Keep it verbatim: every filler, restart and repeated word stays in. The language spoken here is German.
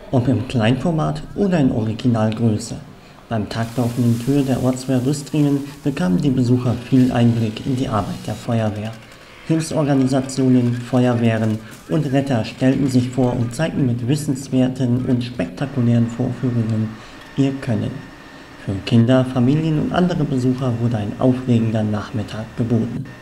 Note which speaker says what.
Speaker 1: ob im Kleinformat oder in Originalgröße. Beim Tag der offenen Tür der Ortswehr Rüstringen bekamen die Besucher viel Einblick in die Arbeit der Feuerwehr. Hilfsorganisationen, Feuerwehren und Retter stellten sich vor und zeigten mit wissenswerten und spektakulären Vorführungen ihr Können. Für Kinder, Familien und andere Besucher wurde ein aufregender Nachmittag geboten.